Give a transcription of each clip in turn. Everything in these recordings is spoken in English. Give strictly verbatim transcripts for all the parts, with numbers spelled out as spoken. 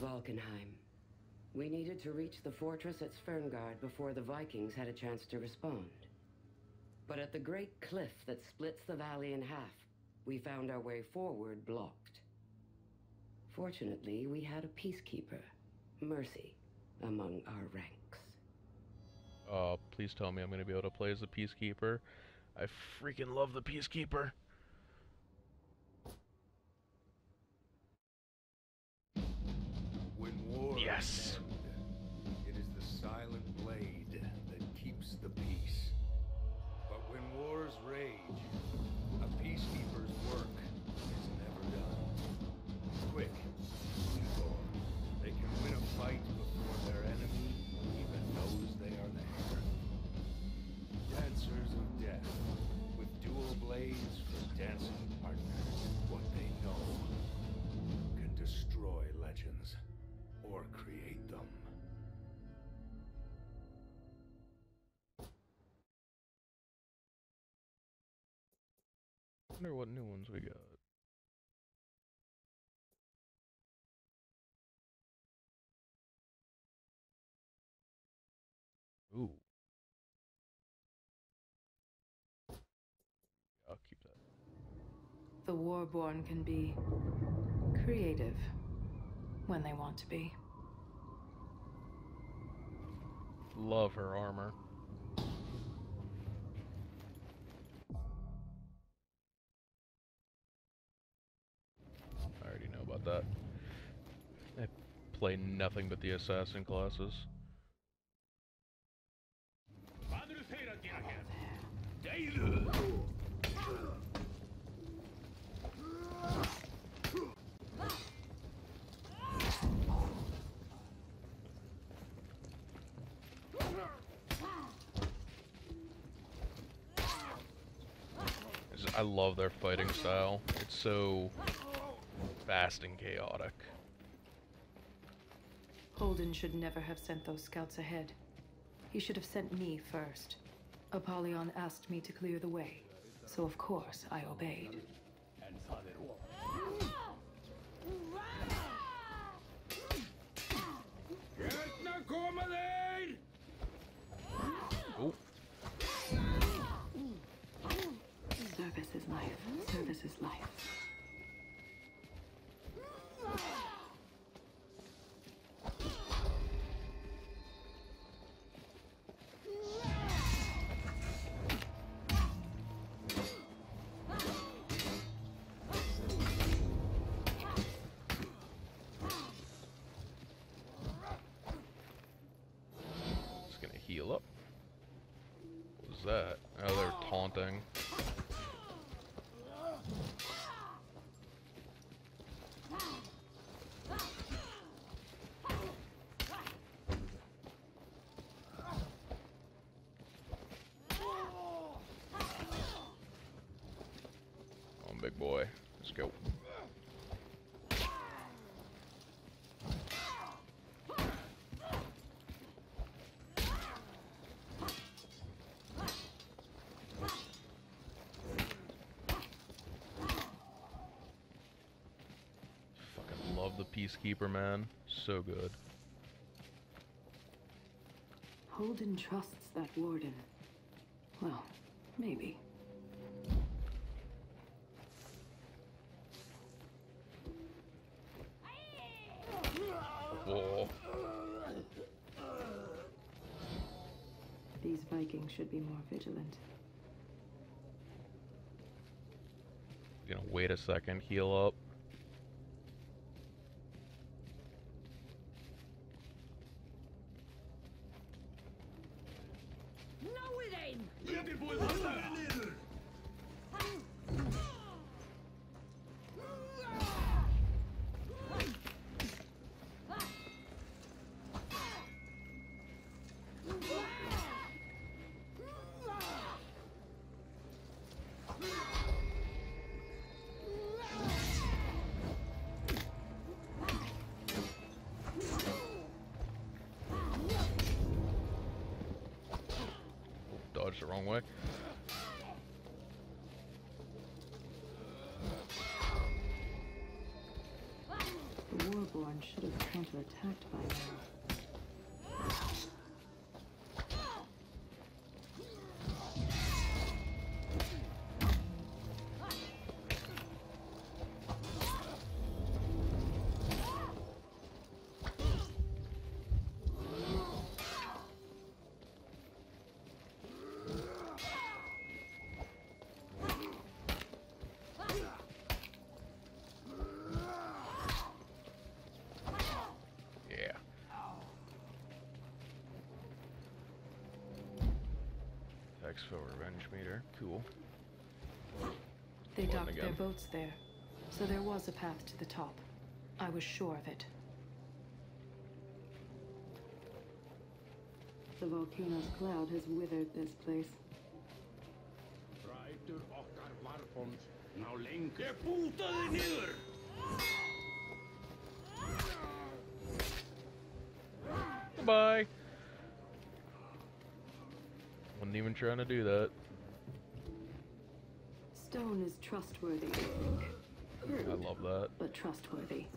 Valkenheim. We needed to reach the fortress at Sverngard before the Vikings had a chance to respond. But at the great cliff that splits the valley in half, we found our way forward blocked. Fortunately, we had a peacekeeper, Mercy, among our ranks. Uh, please tell me I'm gonna be able to play as the peacekeeper. I freaking love the peacekeeper. When war Yes. ends, it is the silent blade that keeps the peace. But when wars rage, a peacekeeper's work is never done. Quick, evil. They can win a fight before their enemy even knows they are there. Dancers of death, with dual blades for dancing partners. What they know can destroy legends or create them. I wonder what new ones we got. Ooh. I'll keep that. The Warborn can be creative when they want to be. Love her armor. I already know about that. I play nothing but the assassin classes. I love their fighting style. It's so fast and chaotic. Holden should never have sent those scouts ahead. He should have sent me first. Apollyon asked me to clear the way, so of course I obeyed. Oh. Service is life. Service is life. Just gonna heal up. What was that? Oh, they're taunting. Come on, big boy. Let's go. Fucking love the Peacekeeper, man. So good. Holden trusts that warden. Well, maybe. Whoa. These Vikings should be more vigilant. Gonna wait a second, heal up. Dodged the wrong way. The Warborn should have counted are attacked by now. For revenge meter. Cool. They One docked again. their boats there, so there was a path to the top. I was sure of it. The volcano's cloud has withered this place. Goodbye. Wasn't even trying to do that. Stone is trustworthy, I think. I love that. But trustworthy.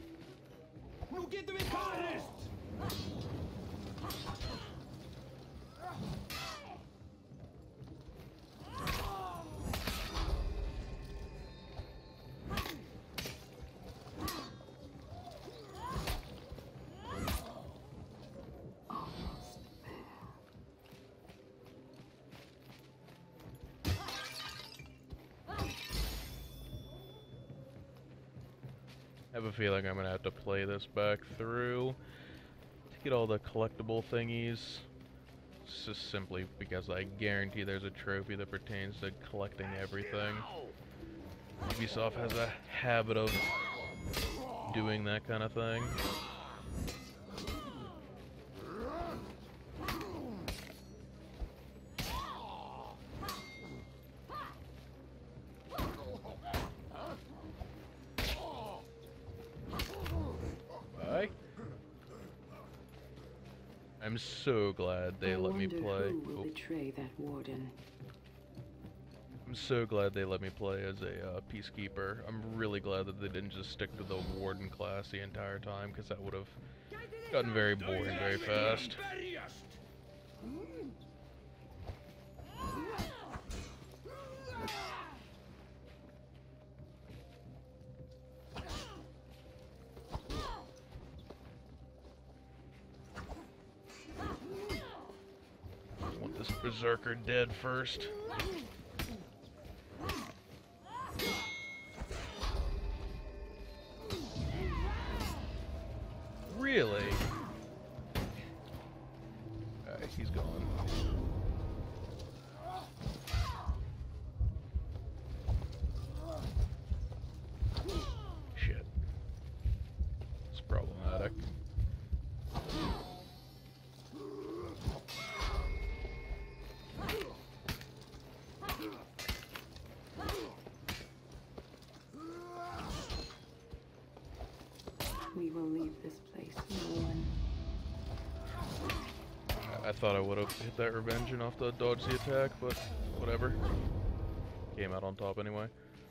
I have a feeling I'm gonna have to play this back through to get all the collectible thingies. It's just simply because I guarantee there's a trophy that pertains to collecting everything. Ubisoft has a habit of doing that kind of thing. I'm so glad they I let me wonder play. Who will Oh. betray that warden? I'm so glad they let me play as a uh, peacekeeper. I'm really glad that they didn't just stick to the warden class the entire time, because that would have gotten very boring very fast. I want this berserker dead first. Really? Alright, he's gone. Shit. It's problematic. We will leave this place, no one. I thought I would have hit that revenge enough to dodge the attack, but whatever. Came out on top anyway.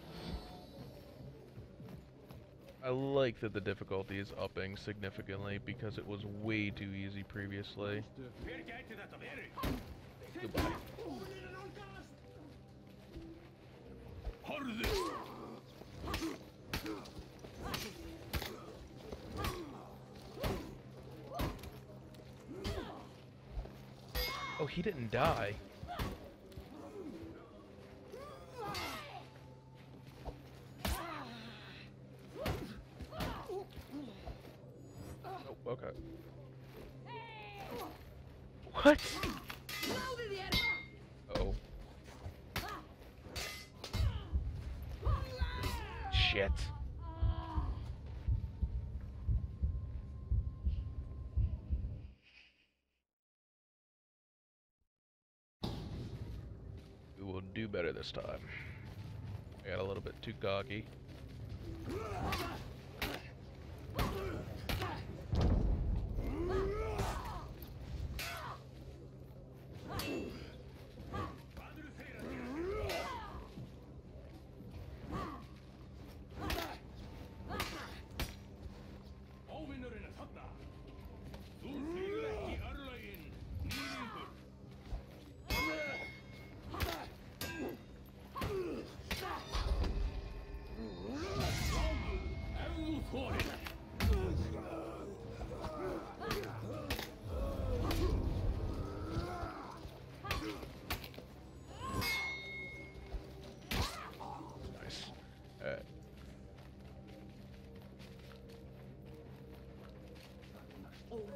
I like that the difficulty is upping significantly because it was way too easy previously. Goodbye. Oh, he didn't die. Oh, okay. What? Oh. Shit. We will do better this time. I got a little bit too cocky.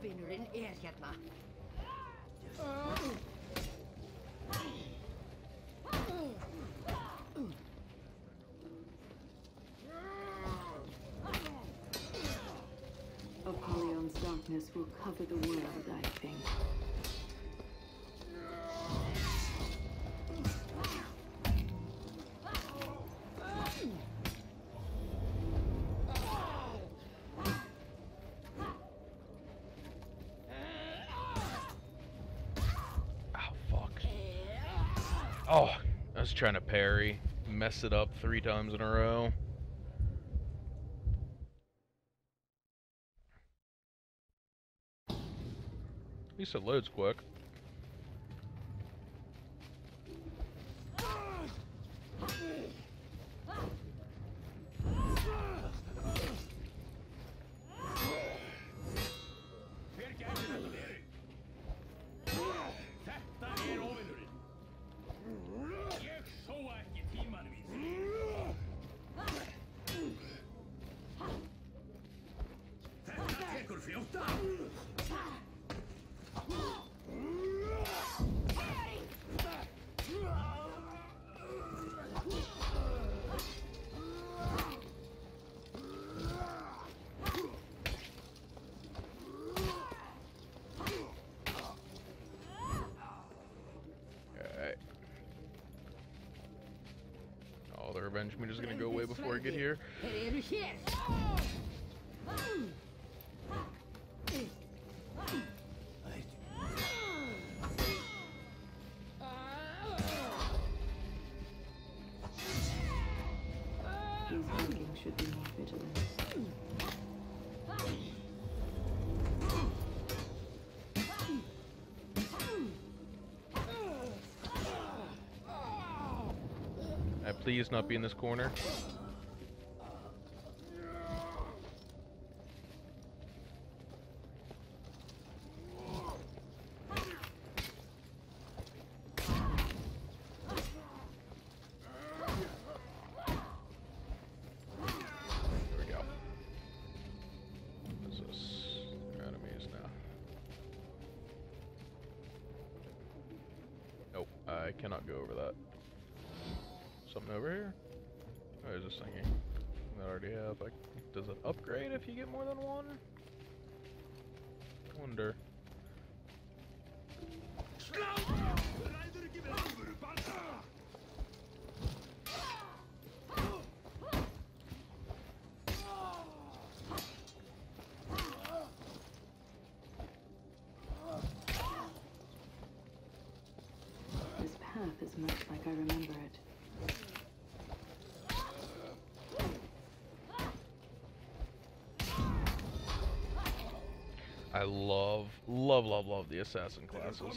Óvinurinn er hérna. Apollyon's darkness will cover the world, I think. Oh, I was trying to parry, mess it up three times in a row. At least it loads quick. The revenge meter's gonna go away before I get here. These vikings should be more vigilant. I please not be in this corner. There we go. This is enemies now. Nope, I cannot go over that. Something over here? Oh, there's this thingy that I already have. Like, does it upgrade if you get more than one? Wonder. This path is much like I remember it. I love, love, love, love the assassin classes.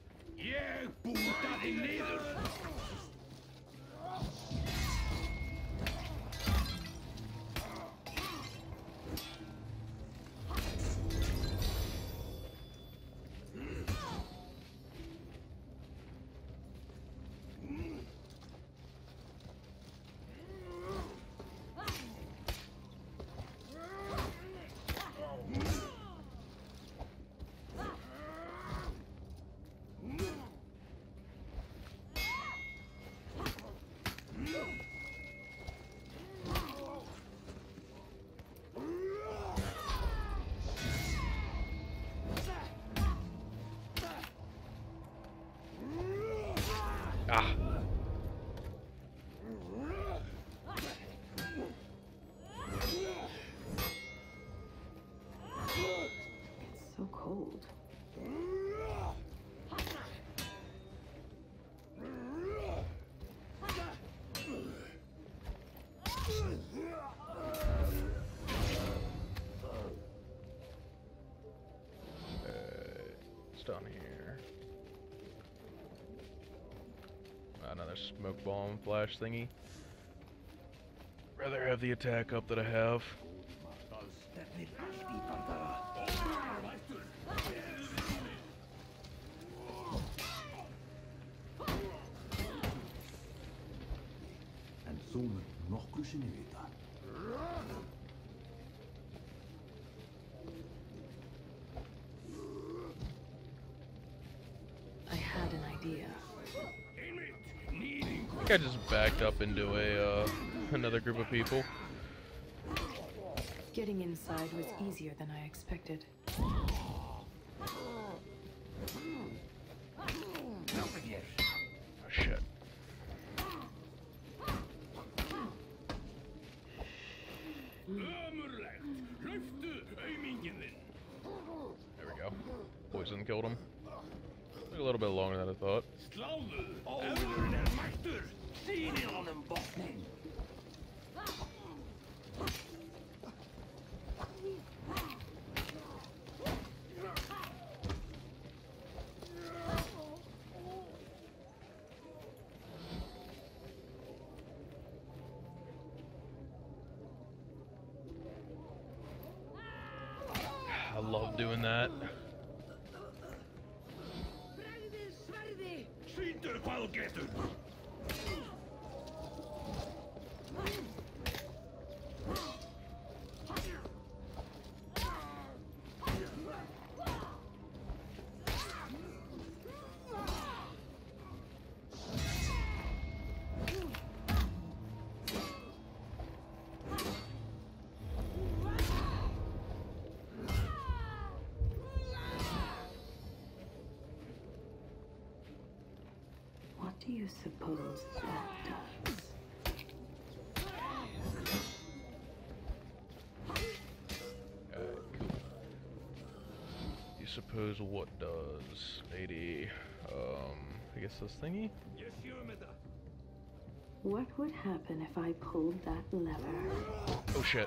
Ah. It's so cold. It's down here. Another smoke bomb flash thingy. Rather have the attack up that I have. En þú mun nokkru sinni vita. think I just backed up into a uh, another group of people. Getting inside was easier than I expected. Oh shit. There we go. Poison killed him. Took a little bit longer than I thought. I love doing that. What do you suppose that does? Alright, cool. You suppose what does eighty? Um, I guess this thingy? What would happen if I pulled that lever? Oh shit.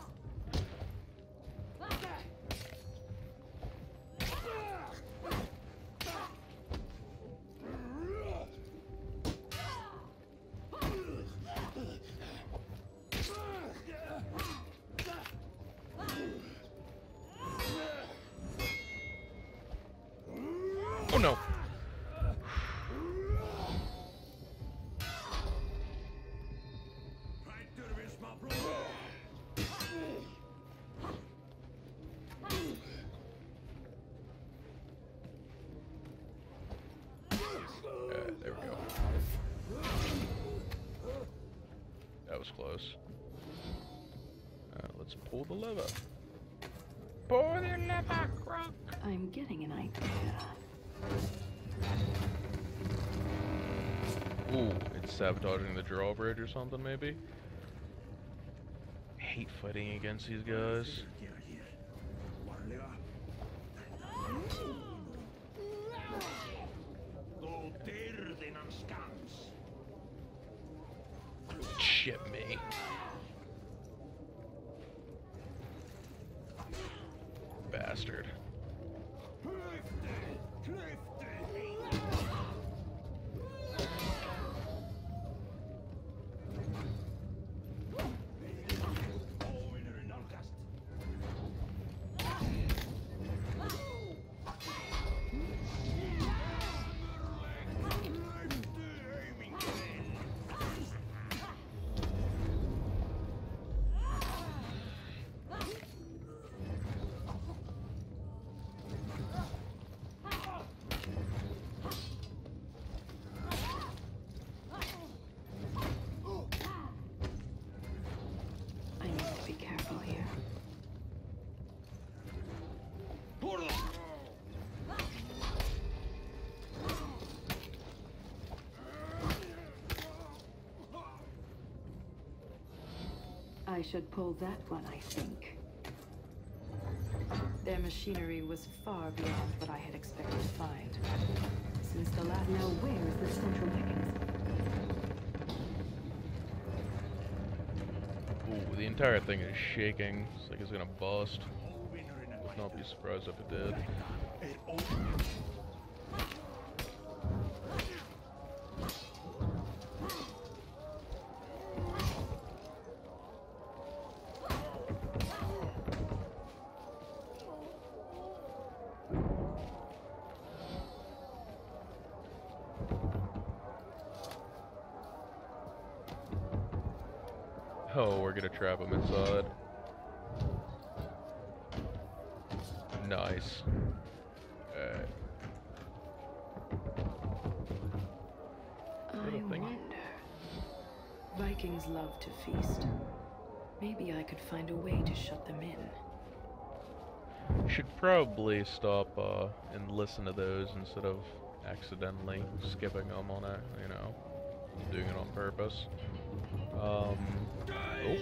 Oh no. Alright, there we go. That was close. Uh, let's pull the lever. Pull the lever, Croc! I'm getting an idea. Ooh, it's sabotaging the drawbridge or something, maybe? I hate fighting against these guys. Shit me. Bastard. I need to be careful here. I should pull that one, I think. Their machinery was far beyond what I had expected to find. Since the last... Now where is the central mechanism? Ooh, the entire thing is shaking. It's like it's gonna bust. Would not be surprised if it did. Oh, we're gonna trap him inside. Nice. Alright. I Little thingy? wonder. Vikings love to feast. Maybe I could find a way to shut them in. Should probably stop uh, and listen to those instead of accidentally skipping them on it, you know, doing it on purpose. Um, oh.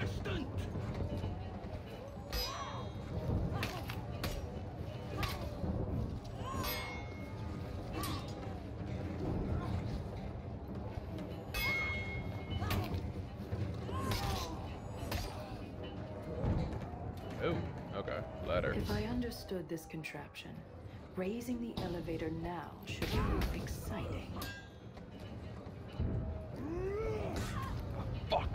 Oh, okay, ladder. If I understood this contraption, raising the elevator now should prove exciting. Fuck.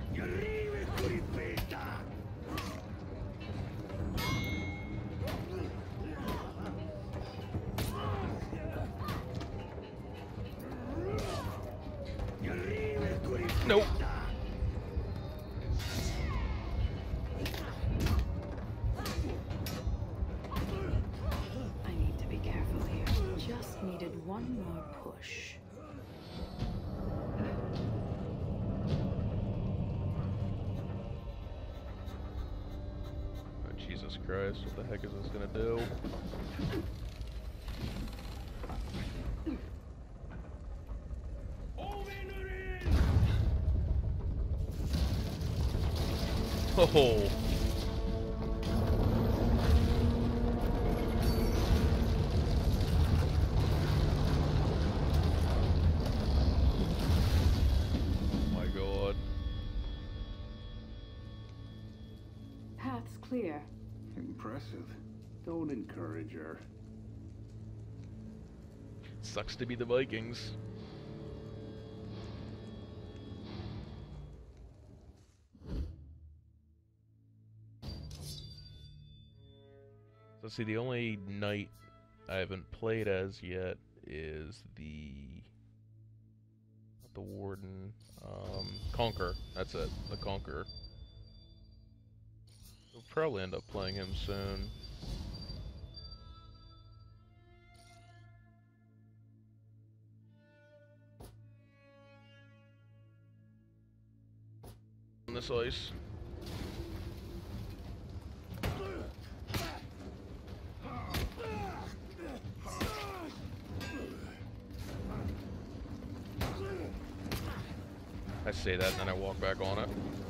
Nope. I need to be careful here. Just needed one more push. Oh, Jesus Christ, what the heck is this gonna do? Oh. My God. Path's clear. Impressive. Don't encourage her. Sucks to be the Vikings. So see, the only knight I haven't played as yet is the not the Warden, um, Conqueror. That's it, the Conqueror. We'll probably end up playing him soon. On this ice. I say that and then I walk back on it.